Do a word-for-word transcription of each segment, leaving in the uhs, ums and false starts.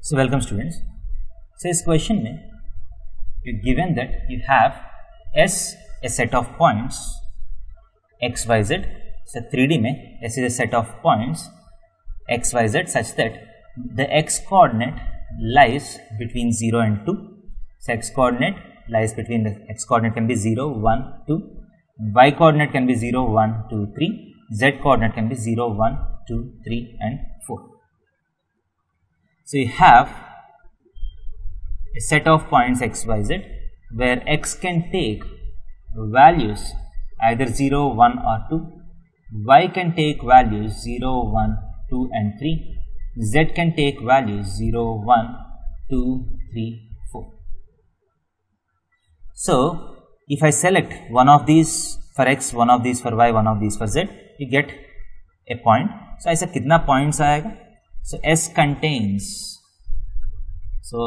So welcome students. So इस question में you're given that you have S a set of points x y z. So three D में S is a set of points x y z such that the x coordinate lies between zero and two. So x coordinate lies between the x coordinate can be zero, one, two. Y coordinate can be zero, one, two, three. Z coordinate can be zero, one, two, three and four. So you have a set of points x, y, z where x can take values either zero, one or two. Y can take values zero, one, two and three. Z can take values zero, one, two, three, four. So if I select one of these for x, one of these for y, one of these for z, you get a point. So ऐसा कितना points आएगा? So S contains, so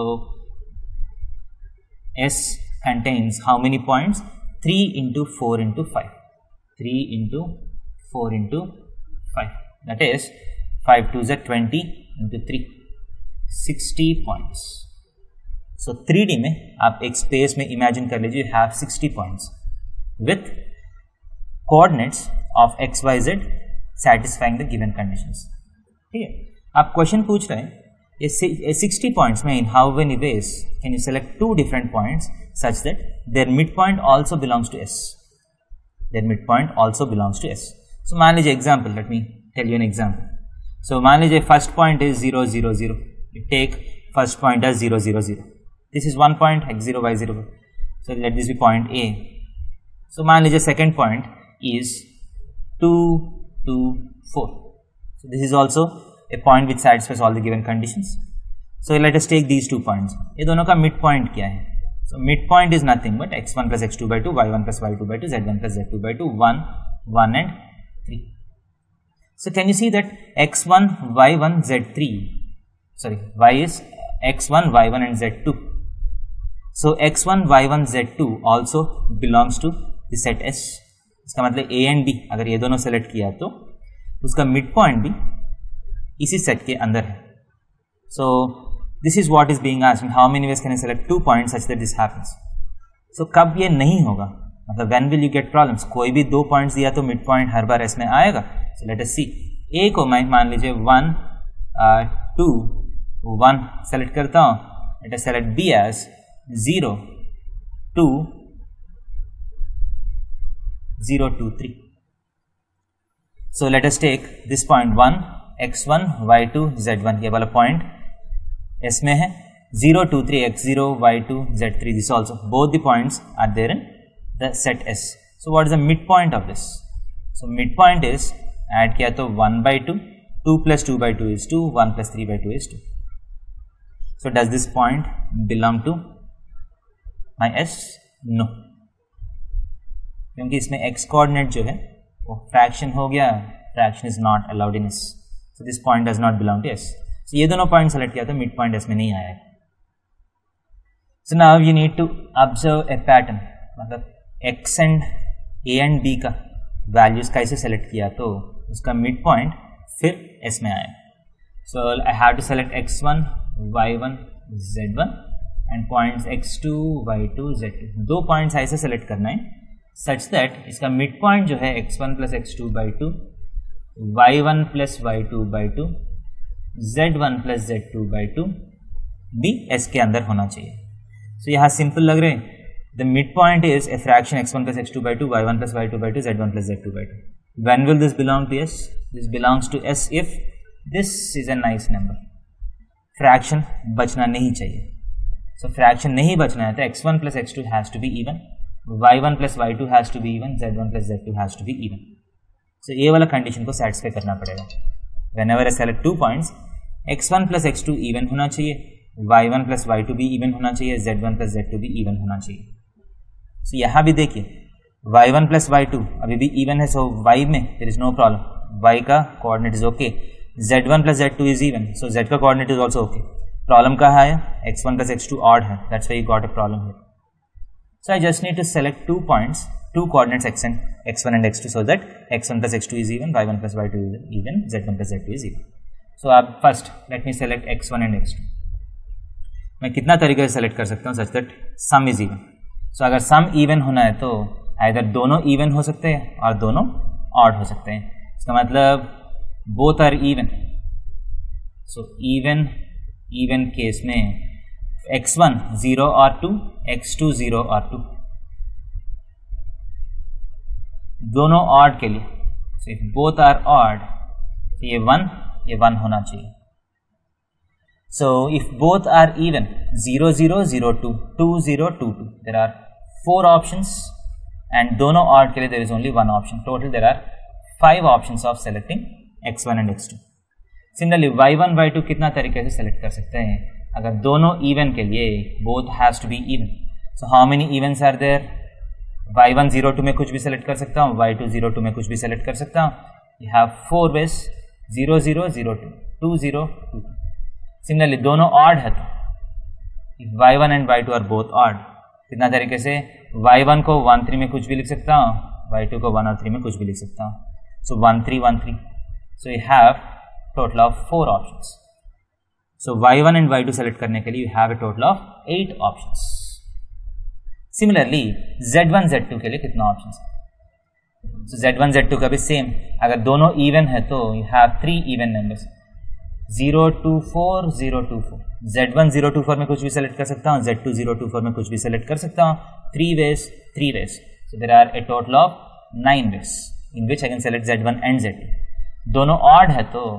S contains how many points? three into four into five. three into four into five. That is five twos are twenty into three. sixty points. So three D में आप एक space में imagine कर लीजिए you have sixty points with coordinates of x, y, z satisfying the given conditions. ठीक है, आप question पूछ रहे हैं ये sixty points में in how many ways can you select two different points such that their midpoint also belongs to S. Their midpoint also belongs to S. So मान लीजिए example, let me tell you an example. So मान लीजिए first point is zero, zero, zero. You take first point as zero, zero, zero. This is one point x zero, y zero. So let this be point A. So मान लीजिए second point is two, two, four. So this is also a point which satisfies all the given conditions. So let us take these two points. ये दोनों का midpoint क्या है? So midpoint is nothing but x one plus x two by two, y one plus y two by two, z one plus z two by two, one, one and three. So can you see that x one, y one, z three, sorry, y is x one, y one and z two. So x one, y one, z two also belongs to the set S. इसका मतलब a and b अगर ये दोनों select किया तो उसका mid point भी इसी सेट के अंदर है. So this is what is being asked, how many ways can I select two points such that this happens. So कब ये नहीं होगा, मतलब when will you get problems? कोई भी दो पॉइंट्स दिया तो मिड पॉइंट हर बार इसमें आएगा. सो लेट अस सी. ए को मैं मान लीजिए वन, टू, वन सेलेक्ट करता हूँ. Let us select B as zero, two, zero, two, three. So let us take this point one, x one, y two, z one. ये वाला point S में है. zero, two, three, x zero, y two, z three. This also. Both the points are there in the set S. So what is the midpoint of this? So midpoint is add किया तो one by two, two plus two by two is two, one plus three by two is two. So does this point belong to my S? No. क्योंकि इसमें x coordinate जो है वो fraction हो गया. Fraction is not allowed in S. So this point does not belong to S. So ये दोनों point select किया तो मिड पॉइंट S में नहीं आया. So now you need to observe a pattern, मतलब x and a and b का values कैसे सेलेक्ट किया तो उसका मिड पॉइंट फिर S में आया. So I have to select x one, y one, z one and points x two, y two, z two. दो पॉइंट्स ऐसे सेलेक्ट करना है such that इसका मिड पॉइंट जो है x one plus x two by two, y one plus y two by two, z one plus z two by two भी S के अंदर होना चाहिए. सो so, यहाँ सिंपल लग रहे हैं. The mid point is a fraction x one plus x two by two, y one plus y two by two, z one plus z two by two. When will this belong to S? This belongs to S if this is a nice number. Fraction बचना नहीं चाहिए. सो so, fraction नहीं बचना है तो x one plus x two has to be even, y one plus y two has to be even, z one plus z two has to be even. So ये वाला condition को satisfy करना पड़ेगा. Whenever I select two points, x one plus x two even होना चाहिए, y one plus y two भी even होना चाहिए, z one plus z two भी even होना चाहिए. So यहाँ भी देखिए y one plus y two अभी भी even है, so y में there is no problem. y का coordinate is okay, z one plus z two is even, so z का coordinate is also okay. Problem कहाँ है? x one plus x two odd है, that's why you got a problem here. So I just need to select two points, two coordinates x and x one and x two, so that x one plus x two is even, y one plus y two is even, z one plus z two is even. So uh, first let me select x one and x two. मैं कितना तरीके से select कर सकता हूँ such that sum is even. So अगर sum even होना है तो आइदर दोनों इवन हो सकते हैं और दोनों ऑड हो सकते हैं। इसका मतलब both are even. So even even case में एक्स वन जीरो और टू, एक्स टू जीरो और टू, दोनों ऑड के लिए so if both are odd तो ये वन ये वन होना चाहिए। So if both are even zero zero zero two, two zero two two, there are four options and दोनों ऑड के लिए there is only one option. Total there are five options of selecting X one and X two. Similarly Y one Y two कितना तरीके से select कर सकते हैं? अगर दोनों इवन के लिए both has to be even. So how many events are there? Y one zero two में कुछ भी सेलेक्ट कर सकता हूँ, वाई टू जीरो टू में कुछ भी सेलेक्ट कर सकता हूँ। You have four ways, zero zero zero two, two zero two two. Similarly दोनों ऑड है तो Y one and Y two are both odd, कितना तरीके से? वाई वन को वन थ्री में कुछ भी लिख सकता हूँ, वाई टू को वन और थ्री में कुछ भी लिख सकता हूँ। So one three one three, so you have total of four options. So Y one and Y two select करने के लिए you have a total of eight options. Similarly Z one Z two के लिए कितना options है? So Z one Z two का भी same, अगर दोनों इवन है तो you have three even numbers, zero two four zero two four. Z one zero two four में कुछ भी सेलेक्ट कर सकता हूँ, Z two zero two four में कुछ भी सेलेक्ट कर सकता हूँ। Three ways, three ways, so there are a total of nine ways in which I can select Z one and Z two. दोनों ऑड है तो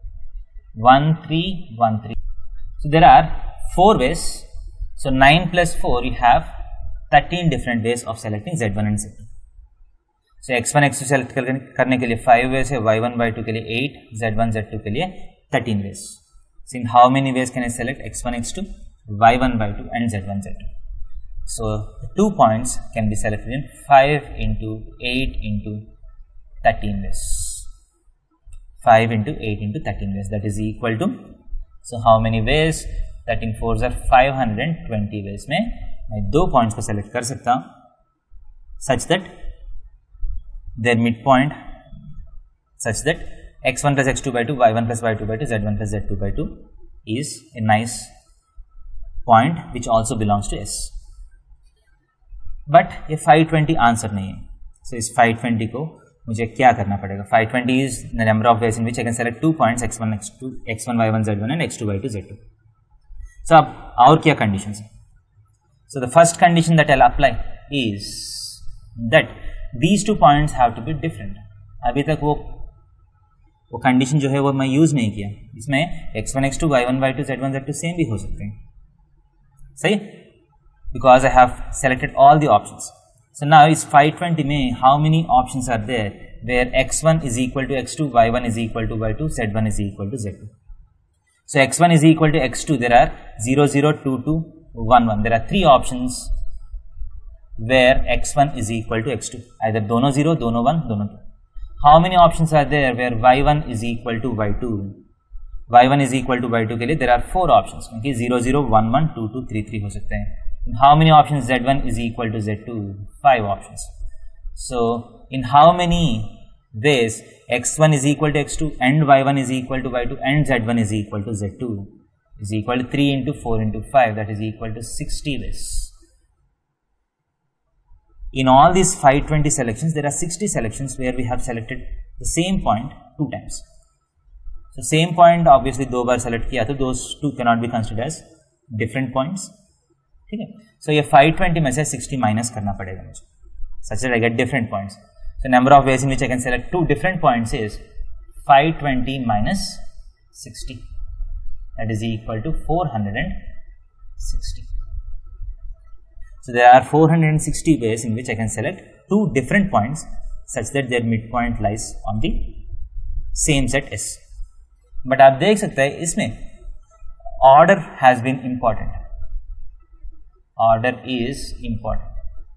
one three one three, so there are four ways. So nine plus four you have thirteen different ways of selecting Z one and Z two. So X one X two select करने के लिए five ways है, Y one Y two के लिए eight, Z one Z two के लिए thirteen ways. So in how many ways can I select x one x two, y one y two and z one z two? So the two points can be selected in five into eight into thirteen ways. five into eight into thirteen ways, that is equal to, so how many ways? thirteen fours are five hundred twenty ways में मैं दो points को select कर सकता हूँ such that their midpoint such that x one plus x two by two, y one plus y two by two, z one plus z two by two is a nice point which also belongs to S. But ये five twenty answer नहीं है, so इस five twenty को मुझे क्या करना पड़ेगा? five twenty is the number of ways in which I can select two points x one x two, x one y one z one and x two y two z two. So अब और क्या conditions हैं? So the first condition that I'll apply is that these two points have to be different. अभी तक वो वो condition जो है वो मैं यूज नहीं किया। इसमें X one X two Y one Y two Z one Z two same भी हो सकते हैं, सही, because I have selected all the options. So now इस फाइव ट्वेंटी में how many options are there where X one is equal to X two, Y one is equal to Y two, Z one is equal to Z two. So X one is equal to X to, there are zero zero two two one one, there are three options where X one is equal to X two, either दोनों zero, दोनों one, दोनों two. How many options are there where y one is equal to y two? y one is equal to y two के लिए there are four options, क्योंकि zero zero one one two two three three हो सकते हैं। How many options z one is equal to z two? Five options. So in how many ways x one is equal to x two and y one is equal to y two and z one is equal to z two is equal to three into four into five, that is equal to sixty ways. In all these five twenty selections, there are sixty selections where we have selected the same point two times. So same point obviously दो बार select किया तो those two cannot be considered as different points. ठीक है? So ये five twenty में से sixty minus करना पड़ेगा मुझे, such that I get different points. So number of ways in which I can select two different points is five twenty minus sixty. That is equal to four hundred sixty. So there are four hundred sixty ways in which I can select two different points such that their midpoint lies on the same set S. But आप देख सकते हैं इसमें order has been important. Order is important.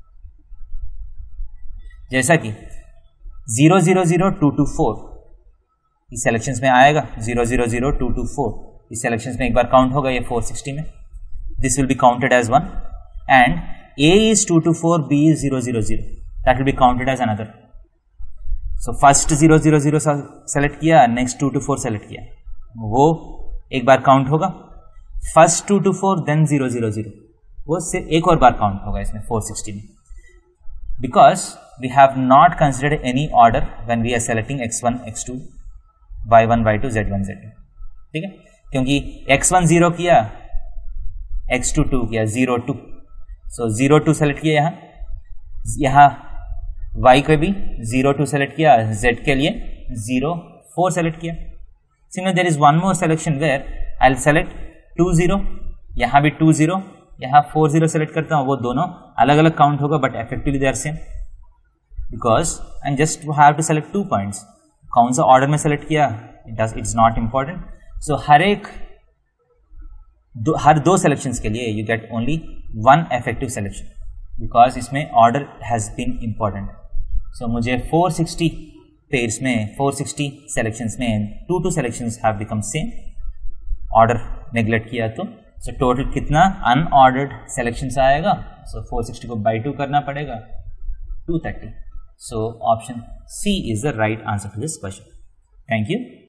जैसा कि zero zero zero two two four इस selections में आएगा, zero zero zero two two four इस selections में एक बार count होगा ये four sixty में, this will be counted as one, and A is two two four, B is zero zero zero, that will be counted as another. So first zero zero zero select किया, next two two four select किया, वो एक बार count होगा, first two two four then zero zero zero, वो से एक और बार काउंट होगा इसमें फोर सिक्सटी में, because we have not considered any order when we are selecting X one X two Y one Y two Z one Z two, ठीक है, क्योंकि एक्स वन जीरो किया, एक्स टू टू किया, zero two, so zero two select किया, यहाँ यहाँ y को भी जीरो टू सेलेक्ट किया, z के लिए जीरो फोर सेलेक्ट किया. Similar there is one more selection where I will select two zero, यहाँ भी टू जीरो, यहाँ फोर जीरो सेलेक्ट करता हूँ, वो दोनों अलग अलग काउंट होगा but effectively they are same, because I just have to select two points. कौन सा ऑर्डर में सेलेक्ट किया it does it's not important. So हर एक दो, हर दो सिलेक्शंस के लिए you get only one effective selection, because इसमें order has been important. So मुझे फोर सिक्सटी पेयर्स में, फोर सिक्सटी सिलेक्शंस में two two selections have become same. Order neglect किया तो सो so टोटल कितना अनऑर्डर्ड सिलेक्शंस आएगा. So four sixty को by two करना पड़ेगा, two thirty. So option C is the right answer for this question. Thank you.